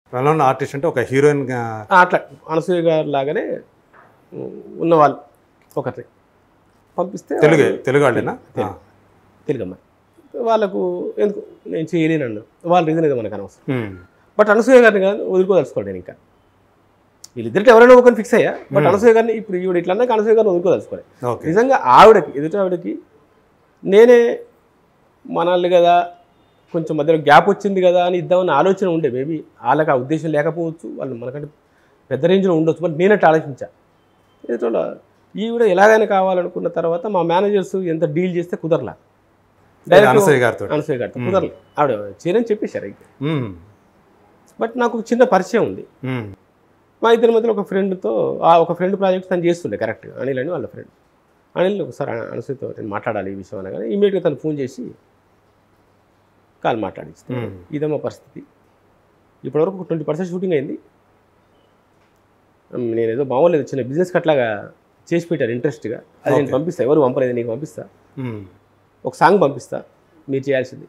Well known artist అంటే ఒక heroine అట్లా అనసూయ గారు లాగానే ఉన్నవాళ్ళు ఒకటి పంపిస్తే తెలుగు వాళ్ళేనా? తెలుగు అమ్మాయి. వాళ్ళకు ఎందుకు నేను చేయలేను అన్నారు. వాళ్ళ రీజన్ ఏదో మనకు అనవసరం. బట్ అనసూయ గారిని కానీ వదులుకోదలుచుకోండి. నేను ఇంకా వీళ్ళిద్దరికి ఎవరైనా ఒకరిని ఫిక్స్ అయ్యా. బట్ అనసూయ గారిని ఇప్పుడు ఈవిడ ఇట్లా అన్నాక అనసూయ గారిని వదులుకోదలుచుకోండి. నిజంగా ఆవిడకి ఎదుటి ఆవిడకి నేనే మనల్ని కదా కొంచెం మధ్యలో గ్యాప్ వచ్చింది కదా అని ఇద్దామని ఆలోచన ఉండే. మేబీ వాళ్ళకి ఆ ఉద్దేశం లేకపోవచ్చు, వాళ్ళు మనకంటే పెద్ద రేంజ్లో ఉండొచ్చు. బట్ నేనట్టు ఆలోచించా. ఎదుటి ఈవిడ ఎలాగైనా కావాలనుకున్న తర్వాత మా మేనేజర్స్ ఎంత డీల్ చేస్తే కుదరలా. అనసూయ గారితో కుదరలే. ఆవిడ చేయని చెప్పేశారు అయితే. బట్ నాకు చిన్న పరిచయం ఉంది మా ఇద్దరి మధ్యలో. ఒక ఫ్రెండ్తో ఒక ఫ్రెండ్ ప్రాజెక్ట్ తను చేస్తుండే కరెక్ట్గా, అనిల్ అని వాళ్ళ ఫ్రెండ్. అనిల్ ఒకసారి అనసూయతో నేను మాట్లాడాలి ఈ విషయం అనగానే ఇమీడియట్గా తను ఫోన్ చేసి కాల్ మాట్లాడిస్తే ఇదేమో పరిస్థితి. ఇప్పటివరకు 20% షూటింగ్ అయింది. నేనేదో మామూలు చిన్న బిజినెస్కి అట్లాగా చేసి పెట్టారు ఇంట్రెస్ట్గా. అది నేను పంపిస్తా, ఎవరు పంపలేదు, నీకు పంపిస్తా, ఒక సాంగ్ పంపిస్తా, మీరు చేయాల్సింది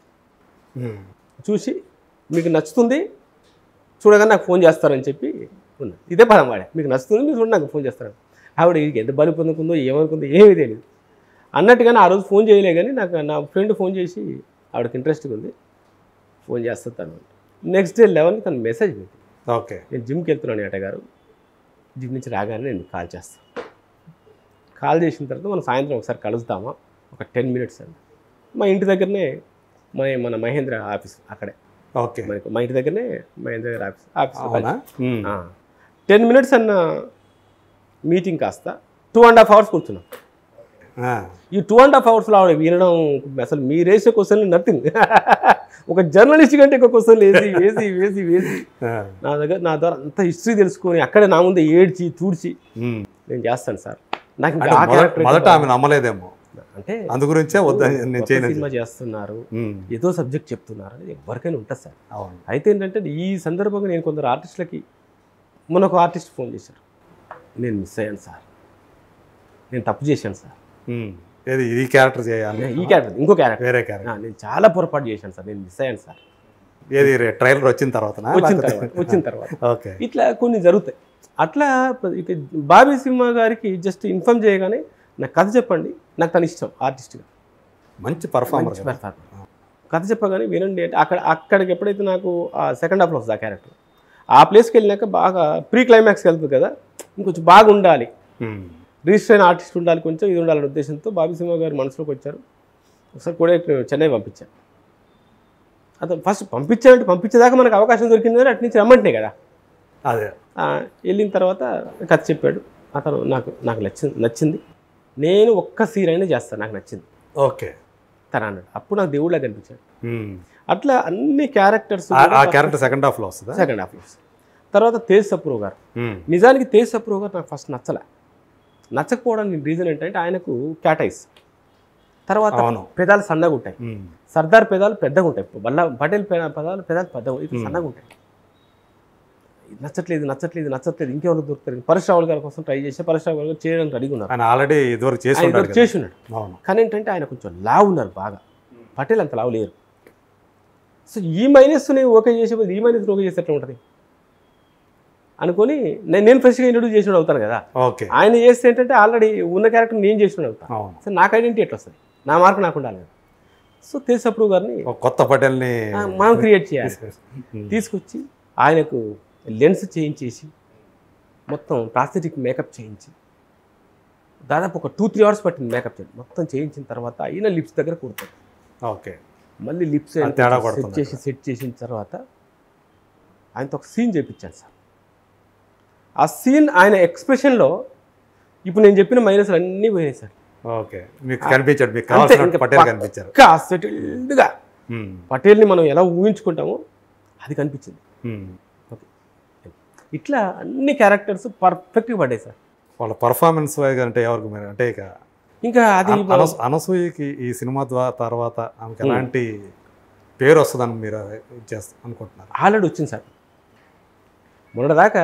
చూసి మీకు నచ్చుతుంది చూడగానే నాకు ఫోన్ చేస్తారని చెప్పి ఉన్నా. ఇదే పదం వాడే, మీకు నచ్చుతుంది మీరు చూడండి నాకు ఫోన్ చేస్తారని. ఆవిడ ఎంత బలి పొందుకుందో ఏమనుకుందో ఏమీ తెలియదు అన్నట్టుగానే ఆ రోజు ఫోన్ చేయలే. కానీ నాకు నా ఫ్రెండ్ ఫోన్ చేసి ఆవిడకి ఇంట్రెస్ట్గా ఉంది ఫోన్ చేస్తాను. నెక్స్ట్ డే 11కి తను మెసేజ్ పెట్టి, ఓకే నేను జిమ్కి వెళ్తున్నాను ఏట గారు, జిమ్ నుంచి రాగానే నేను కాల్ చేస్తాను. కాల్ చేసిన తర్వాత మనం సాయంత్రం ఒకసారి కలుద్దామా, ఒక 10 minutes అండి. మా ఇంటి దగ్గరనే మన మహేంద్ర ఆఫీస్ అక్కడే. ఓకే మనకు మా ఇంటి దగ్గరనే మహేంద్ర గారి ఆఫీస్ 10 minutes అన్న మీటింగ్ కాస్త 2.5 hours కూర్చున్నాం. ఈ 2.5 hoursలో ఆవిడ వినడం అసలు మీరేసే క్వశ్చన్లు నథింగ్. ఒక జర్నలిస్ట్ కంటే ఒక క్వశ్చన్లు వేసి వేసి వేసి నా ద్వారా అంత హిస్టరీ తెలుసుకొని అక్కడే నా ముందే ఏడ్చి తూడ్చి నేను చేస్తాను సార్. నాకు మొదట ఆమె నమ్మలేదేమో, అంటే అందు గురించే సినిమా చేస్తున్నారు, ఏదో సబ్జెక్ట్ చెప్తున్నారు అనేది ఎవరికైనా ఉంటుంది సార్. అయితే ఏంటంటే ఈ సందర్భంగా నేను కొందరు ఆర్టిస్టులకి, మొన్న ఒక ఆర్టిస్ట్ ఫోన్ చేశారు, నేను మిస్ అయ్యాను సార్, నేను తప్పు చేశాను సార్, ఈ క్యారెక్టర్ చేయాలి, ఈ క్యారెక్టర్ ఇంకో క్యారెక్టర్ వేరే క్యారెక్టర్, నేను చాలా పొరపాటు చేశాను సార్, నేను మిస్ అయ్యాను సార్. ఏది ట్రైలర్ వచ్చిన తర్వాత ఓకే ఇట్లా కొన్ని జరుగుతాయి. అట్లా ఇక బాబీ సింహ గారికి జస్ట్ ఇన్ఫార్మ్ చేయగానే నాకు కథ చెప్పండి, నాకు తను ఇష్టం ఆర్టిస్ట్గా, మంచి పర్ఫార్మర్, కథ చెప్పగానే వినండి అంటే అక్కడికి ఎప్పుడైతే నాకు ఆ సెకండ్ హాఫ్లో వస్తుంది ఆ క్యారెక్టర్, ఆ ప్లేస్కి వెళ్ళినాక బాగా ప్రీ క్లైమాక్స్కి వెళ్తుంది కదా, ఇంకొంచెం బాగా ఉండాలి, రిజిస్టర్ అయిన ఆర్టిస్ట్ ఉండాలి, కొంచెం ఇది ఉండాలనే ఉద్దేశంతో బాబీ సింహ గారు మనసులోకి వచ్చారు. ఒకసారి కూడా చెన్నై పంపించాను. అతను ఫస్ట్ పంపించేదాకా మనకు అవకాశం దొరికింది కానీ అటు నుంచి రమ్మంటున్నాయి కదా. అదే వెళ్ళిన తర్వాత కథ చెప్పాడు అతను, నాకు నచ్చింది, నేను ఒక్క సీన్ అయినా చేస్తాను, నాకు నచ్చింది, ఓకే తను అన్నాడు. అప్పుడు నాకు దేవుళ్ళ కనిపించాడు. అట్లా అన్ని క్యారెక్టర్స్ సెకండ్ హాఫ్లో వస్తుంది. తర్వాత తేజ్ సప్రో గారు, నిజానికి తేజ్ సప్రో గారు నాకు ఫస్ట్ నచ్చకపోవడానికి రీజన్ ఏంటంటే ఆయనకు క్యాటైస్, తర్వాత పెదాలు సన్నగా ఉంటాయి, సర్దార్ పెదాలు పెద్దగా ఉంటాయి, పటేల్ పెదాలు పెద్దగా సన్నగా ఉంటాయి. నచ్చట్లేదు ఇంకెవరు దొరుకుతారు. పరశురావులు గారి కోసం ట్రై చేసి పరశురావు గారు చేయడానికి రెడీగా ఉన్నారు, ఆల్రెడీ చేసి ఉన్నాడు. కానీ ఏంటంటే ఆయన కొంచెం లావు ఉన్నారు బాగా, పటేల్ అంత లావు లేరు. సో ఈ మైనస్ని ఓకే చేసేది ఈ మైనస్ని ఓకే చేసేట్లా ఉంటుంది అనుకొని నేను ఫ్రెష్గా ఇంట్రొడ్యూస్ చేసినట్టు అవుతాను కదా. ఆయన చేస్తే ఏంటంటే ఆల్రెడీ ఉన్న క్యారెక్టర్ నేను చేసినట్టు అవుతాను. సో నాకు ఐడెంటిటీ ఎట్లా వస్తుంది, నా మార్క్ నాకు ఉండాలి. సో తేజ్ సప్రూ గారిని కొత్త పటేల్ని మనం క్రియేట్ చేయాలి. తీసుకొచ్చి ఆయనకు లెన్స్ చేయించేసి మొత్తం ప్రాస్థెటిక్ మేకప్ చేయించి దాదాపు ఒక 2-3 hours పట్టింది మేకప్ చేయండి. మొత్తం చేయించిన తర్వాత అయినా లిప్స్ దగ్గర కూర్చోండి. ఓకే మళ్ళీ లిప్స్ సెట్ చేసిన తర్వాత ఆయనతో ఒక సీన్ చేయించాను సార్. ఆ సీన్ ఆయన ఎక్స్ప్రెషన్లో ఇప్పుడు నేను చెప్పిన మైనస్లు అన్నీ పోయినాయి సార్. ఓకే మీకు కనిపించాడు, మీకు కావాల్సిన పటేల్ కనిపించారు. సెటిల్డ్గా పటేల్ని మనం ఎలా ఊహించుకుంటామో అది కనిపించింది. ఓకే ఇట్లా అన్ని క్యారెక్టర్స్ పర్ఫెక్ట్గా పడ్డాయి సార్. వాళ్ళ పర్ఫార్మెన్స్ వైజ్ అంటే ఎవరికి మీరు అంటే ఇంకా అది అనసూయకి ఈ సినిమా తర్వాత ఆమెకి ఎలాంటి పేరు వస్తుందని మీరు అనుకుంటున్నారు? ఆల్రెడీ వచ్చింది సార్. మొన్నటిదాకా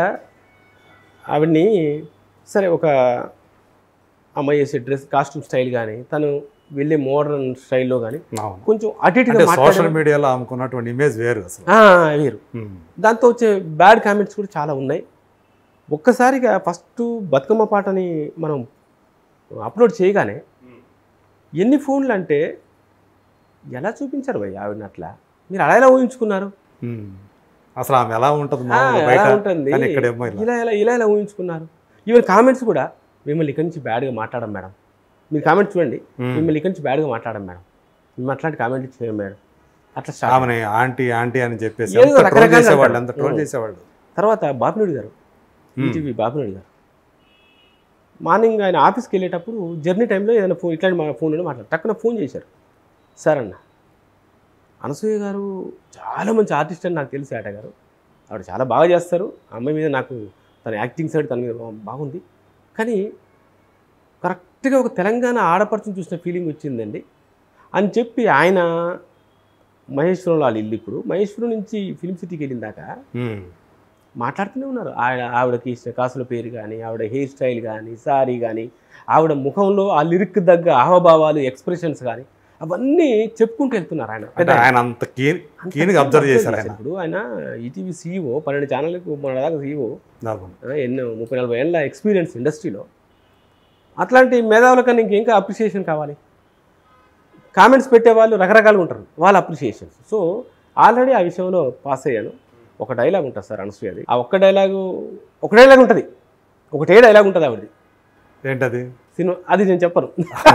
ఆవిడ్ని సరే ఒక అమ్మాయి చేసే డ్రెస్ కాస్ట్యూమ్ స్టైల్ కానీ తను వెళ్ళే మోడర్న్ స్టైల్లో కానీ అవును. కొంచెం అటు ఇటుగా అంటే సోషల్ మీడియాలో అమ్ముకున్నటువంటి ఇమేజ్ వేరు అసలు. వేరు. దాంతో వచ్చే బ్యాడ్ కామెంట్స్ కూడా చాలా ఉన్నాయి. ఒక్కసారిగా ఫస్ట్ బతుకమ్మ పాటని మనం అప్లోడ్ చేయగానే ఎన్ని ఫోన్లు అంటే ఎలా చూపించారు భయ్ ఆవిడని అట్లా, మీరు అలా ఎలా ఊహించుకున్నారు, అసలు ఆమె ఎలా ఉంటుంది ఎలా ఉంటుంది, ఇలా ఎలా ఊహించుకున్నారు. ఈవెన్ కామెంట్స్ కూడా మిమ్మల్ని ఇక్కడి నుంచి బ్యాడ్గా మాట్లాడడం మేడం, మీరు కామెంట్ చూడండి, మిమ్మల్ని ఇక్కడి నుంచి బ్యాడ్గా మాట్లాడడం మేడం, మేము అట్లాంటి కామెంట్ చేయం మేడం, అట్లా ఆమె ఆంటీ ఆంటీ అని చెప్పేసి చేసేవాళ్ళు. తర్వాత బాపినోడి గారు, ఈటీవీ బాపినోడి గారు మార్నింగ్ ఆయన ఆఫీస్కి వెళ్ళేటప్పుడు జర్నీ టైంలో ఏదైనా ఫోన్ ఇట్లాంటి ఫోన్లో మాట్లాడారు. టక్కున ఫోన్ చేశారు, సార్ అన్న అనసూయ గారు చాలా మంచి ఆర్టిస్ట్ అని నాకు తెలిసి ఆట గారు, ఆవిడ చాలా బాగా చేస్తారు, అమ్మాయి మీద నాకు తన యాక్టింగ్ సైడ్ తన మీద బాగుంది, కానీ కరెక్ట్గా ఒక తెలంగాణ ఆడపడుచుని చూసిన ఫీలింగ్ వచ్చిందండి అని చెప్పి ఆయన మహేశ్వరంలో వాళ్ళ ఇల్లు, ఇప్పుడు మహేశ్వరం నుంచి ఫిల్మ్ సిటీకి వెళ్ళిన దాకా మాట్లాడుతూనే ఉన్నారు. ఆవిడకి ఇచ్చిన కాసుల పేరు కానీ, ఆవిడ హెయిర్ స్టైల్ కానీ, సారీ కానీ, ఆవిడ ముఖంలో ఆ లిరిక్ దగ్గర హావభావాలు ఎక్స్ప్రెషన్స్ కానీ అవన్నీ చెప్పుకుంటూ వెళ్తున్నారు. ఆయన అంత కీన్గా అబ్జర్వ్ చేశారు. ఇప్పుడు ఆయన ఈటీవీ సీఈఓ, 12 ఛానళ్ళకు మన దాకా సీఈఓ, ఎన్నో 30-40 ఏళ్ళ ఎక్స్పీరియన్స్ ఇండస్ట్రీలో. అట్లాంటి మేధావుల కన్నా ఇంకా అప్రిషియేషన్ కావాలి. కామెంట్స్ పెట్టేవాళ్ళు రకరకాలుగా ఉంటారు, వాళ్ళ అప్రిషియేషన్స్. సో ఆల్రెడీ ఆ విషయంలో పాస్ అయ్యాను. ఒక డైలాగ్ ఉంటుంది సార్ అనసూయది, ఆ ఒక డైలాగ్ ఉంటుంది, ఒకటే డైలాగ్ ఉంటుంది ఆవిడది. ఏంటది? సినిమా అది నేను చెప్పను.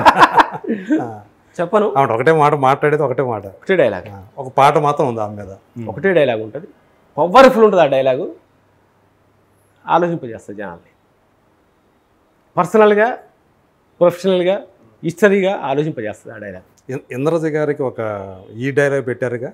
ఒకటే మాట మాట్లాడేది, ఒకటే డైలాగ్, ఒక పాట మాత్రం ఉంది ఆమె మీద, ఒకటే డైలాగ్ ఉంటుంది, పవర్ఫుల్ ఉంటుంది ఆ డైలాగు, ఆలోచింపజేస్తుంది జనాల్ని, పర్సనల్గా ప్రొఫెషనల్గా హిస్టరీగా ఆలోచింపజేస్తుంది ఆ డైలాగ్. ఇంద్రజ గారికి ఒక ఈ డైలాగ్ పెట్టారుగా.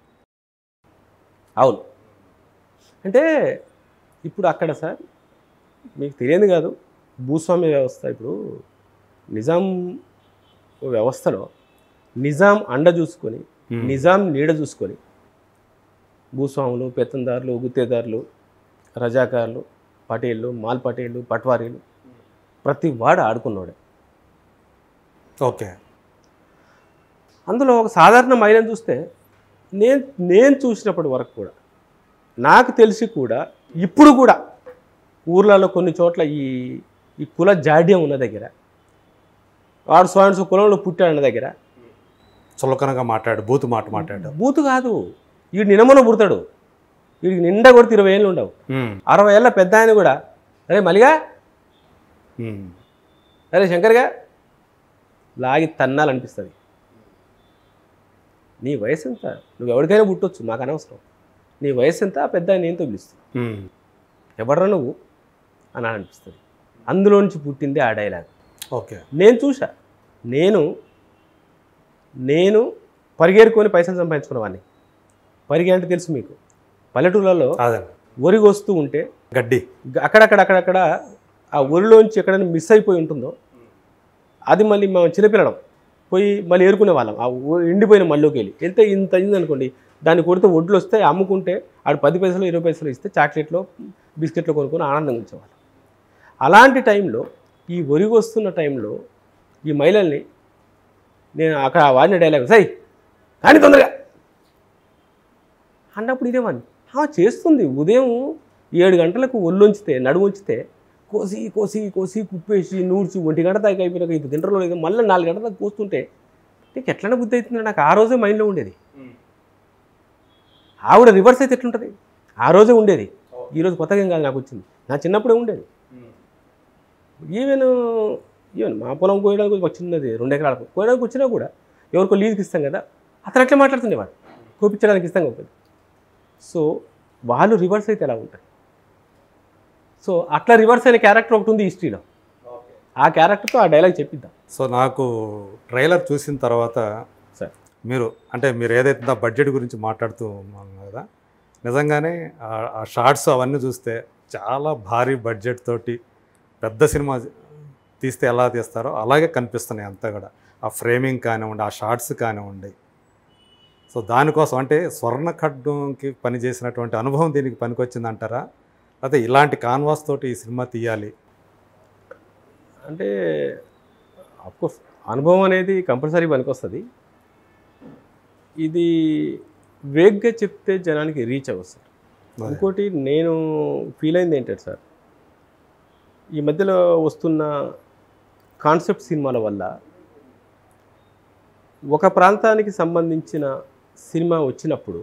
అవును, అంటే ఇప్పుడు అక్కడ సార్ మీకు తెలియదు కాదు, భూస్వామ్య వ్యవస్థ. ఇప్పుడు నిజాం వ్యవస్థలో నిజాం అండ చూసుకొని, నిజాం నీడ చూసుకొని భూస్వాములు, పెత్తందారులు, గుత్తేదారులు, రజాకారులు, పటేళ్ళు, మాల్ పటేళ్ళు, పట్వారీలు ప్రతి వాడు ఆడుకున్నాడు. ఓకే, అందులో ఒక సాధారణ మహిళను చూస్తే నేను చూసినప్పటి వరకు కూడా, నాకు తెలిసి కూడా, ఇప్పుడు కూడా ఊర్లలో కొన్ని చోట్ల ఈ కుల జాడ్యం ఉన్న దగ్గర, వాడు స్వయంసు కులంలో పుట్టాడన్న దగ్గర చులకనగా మాట్లాడు, బూతు మాట మాట్లాడు. బూతు కాదు, వీడు నినమన పుడతాడు, వీడికి నిండా కొడితే 20 ఏళ్ళు ఉండవు, 60 ఏళ్ళ పెద్ద ఆయన కూడా, అరే మలిగా, అరే శంకర్గా లాగి తన్నాలనిపిస్తుంది. నీ వయసు ఎంత, నువ్వు ఎవరికైనా పుట్టొచ్చు, మాకు అనవసరం, నీ వయసు ఎంత, ఆ పెద్ద ఆయన ఏంతో పిలుస్తుంది, ఎవడరా నువ్వు అని అనిపిస్తుంది. అందులో నుంచి పుట్టింది ఆ డైలాగ్. ఓకే, నేను చూసా, నేను పరిగెరుకొని పైసలు సంపాదించుకున్నవాడిని. పరిగె అంటే తెలుసు మీకు, పల్లెటూళ్ళలో ఒరిగి వస్తూ ఉంటే గడ్డి అక్కడక్కడ ఆ ఒరిలోంచి ఎక్కడైనా మిస్ అయిపోయి ఉంటుందో అది మళ్ళీ మేము చిన్నపిల్లడం పోయి మళ్ళీ ఏరుకునే వాళ్ళం. ఆ ఎండిపోయిన మళ్ళీకి వెళ్తే ఇంత అయింది అనుకోండి, దాన్ని కొడితే ఒడ్లు వస్తే అమ్ముకుంటే ఆడు 10 పైసలు 20 పైసలు ఇస్తే చాక్లెట్లో బిస్కెట్లో కొనుక్కొని ఆనందంగా ఉంచేవాళ్ళం. అలాంటి టైంలో, ఈ ఒరిగి వస్తున్న టైంలో ఈ మహిళల్ని నేను అక్కడ వాడిన డైలాగ్, సై కానీ తొందరగా అన్నప్పుడు ఇదేమని చేస్తుంది. ఉదయం 7 గంటలకు ఒళ్ళొంచితే, నడుము ఉంచితే కోసి కోసి కోసి కుప్పేసి నూడ్చి 1 గంట దాకా అయిపోయినాక ఇంత తింటలో లేదు, మళ్ళీ 4 గంటల దాకా కోస్తుంటే నీకు ఎట్లనే బుద్ధి అవుతుంది. నాకు ఆ రోజే మైండ్లో ఉండేది. ఆవిడ రివర్స్ అయితే ఎట్లుంటుంది, ఆ రోజే ఉండేది. ఈరోజు కొత్తగా ఏం కాదు, నాకు వచ్చింది, నా చిన్నప్పుడే ఉండేది. ఈవెన్ మా పొలం కోయడానికి మాకు చిన్నది 2 ఎకరాలకు కోయడానికి వచ్చినా కూడా ఎవరికో లీజుకి ఇస్తాం కదా, అతను అట్లా మాట్లాడుతుండేవాడు, కోపించడానికి ఇస్తాం కాబట్టి. సో వాళ్ళు రివర్స్ అయితే ఎలా ఉంటారు. సో అట్లా రివర్స్ అయిన క్యారెక్టర్ ఒకటి ఉంది హిస్టరీలో, ఆ క్యారెక్టర్తో ఆ డైలాగ్ చెప్పిద్దాం. సో నాకు ట్రైలర్ చూసిన తర్వాత సార్, మీరు ఏదైతే బడ్జెట్ గురించి మాట్లాడుతూ ఉన్నాను కదా, నిజంగానే ఆ షార్ట్స్ అవన్నీ చూస్తే చాలా భారీ బడ్జెట్ తోటి పెద్ద సినిమా తీస్తే ఎలా తీస్తారో అలాగే కనిపిస్తున్నాయి అంతా కూడా. ఆ ఫ్రేమింగ్ కానివ్వండి, ఆ షార్ట్స్ కానివ్వండి. సో దానికోసం స్వర్ణ ఖడ్గంకి పనిచేసినటువంటి అనుభవం దీనికి పనికొచ్చిందంటారా, లేకపోతే ఇలాంటి కాన్వాస్ తోటి ఈ సినిమా తీయాలి అంటే ఆఫ్కోర్స్ అనుభవం అనేది కంపల్సరీ పనికొస్తుంది. ఇది వేగ్గా చెప్తే జనానికి రీచ్ అవ్వదు సార్. ఇంకోటి నేను ఫీల్ అయింది ఏంటంటే సార్, ఈ మధ్యలో వస్తున్న కాన్సెప్ట్ సినిమాల వల్ల ఒక ప్రాంతానికి సంబంధించిన సినిమా వచ్చినప్పుడు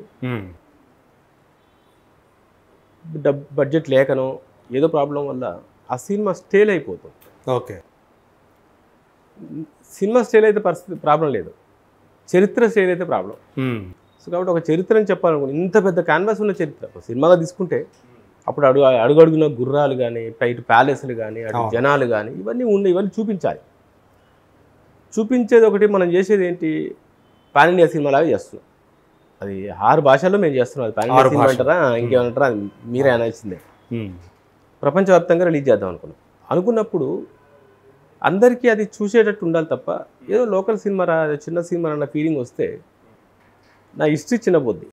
బడ్జెట్ లేకనో ఏదో ప్రాబ్లం వల్ల ఆ సినిమా స్టేల్ అయిపోతుంది. ఓకే, సినిమా స్టేల్ అయితే ప్రాబ్లం లేదు, చరిత్ర స్టేల్ అయితే ప్రాబ్లం. సో కాబట్టి ఒక చరిత్రని చెప్పాలనుకుని ఇంత పెద్ద క్యాన్వాస్ ఉన్న చరిత్ర సినిమాగా తీసుకుంటే అప్పుడు అడుగడుగున గుర్రాలు కానీ, ఇటు ప్యాలెస్లు కానీ, అటు జనాలు కానీ ఇవన్నీ ఇవన్నీ చూపించాలి. చూపించేది ఒకటి, మనం చేసేది ఏంటి, పాన్ ఇండియా సినిమాలాగా చేస్తున్నాం. అది 6 భాషల్లో మేము చేస్తున్నాం. అది పాన్ ఇండియా సినిమా అంటారా ఇంకేమంటారా అది మీరే అనాల్సిందే. ప్రపంచవ్యాప్తంగా రిలీజ్ చేద్దాం అనుకున్నప్పుడు అందరికీ అది చూసేటట్టు ఉండాలి తప్ప ఏదో లోకల్ సినిమా చిన్న సినిమా అన్న ఫీలింగ్ వస్తే నా హిస్టరీ చిన్నపోద్ది.